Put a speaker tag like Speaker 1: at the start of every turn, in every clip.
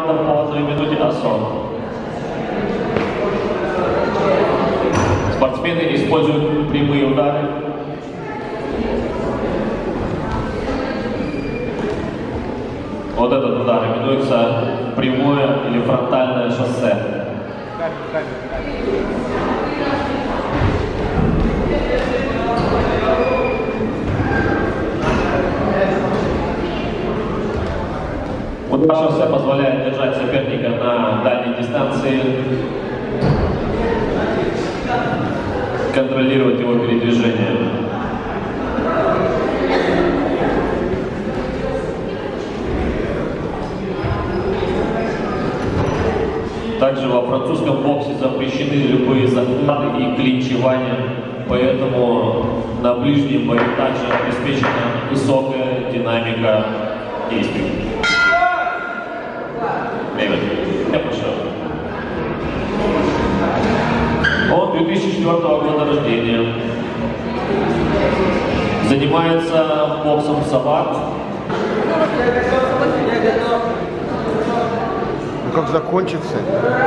Speaker 1: раундов по 1 минуте АСО. Спортсмены используют прямые удары. Вот этот удар именуется прямое или фронтальное шоссе. Удар шоссе позволяет держать соперника на дальней дистанции, контролировать его передвижение. Также во французском боксе запрещены любые захваты и клинчевания, поэтому на ближнем бою также обеспечена высокая динамика действий. Время. Я пошел. Он 2004 года рождения. Занимается боксом Сабат.
Speaker 2: Как закончится?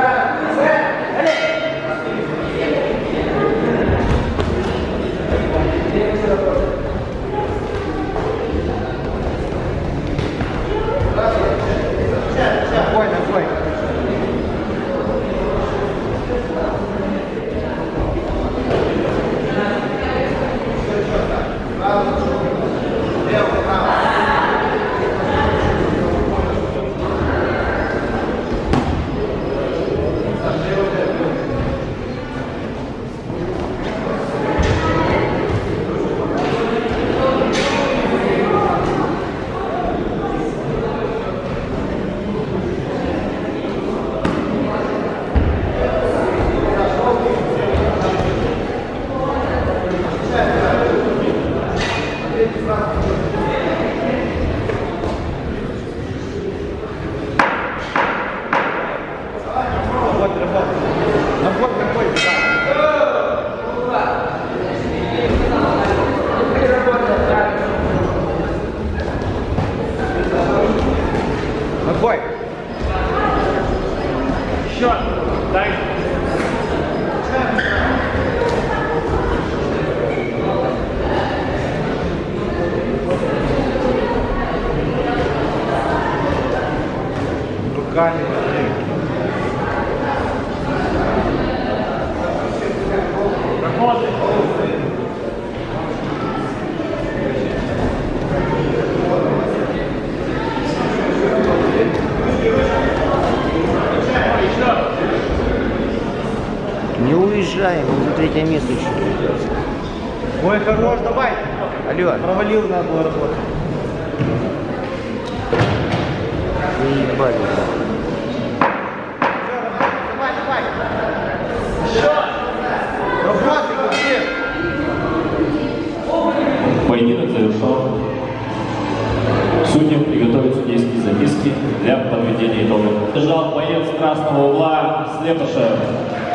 Speaker 3: Отбой. Счет. Дай. Руками. Проходит.
Speaker 2: Не уезжаем, мы за 3-е место еще.
Speaker 3: Ой, хорош, давай.
Speaker 2: Алло.
Speaker 3: Провалил, надо было работать.
Speaker 2: Заебали.
Speaker 3: Давай, давай. Счет. Работай, быстрее.
Speaker 1: Поединок завершен. Судьям приготовить судейские записки для подведения итогов. Бежал боец красного угла Слепышев.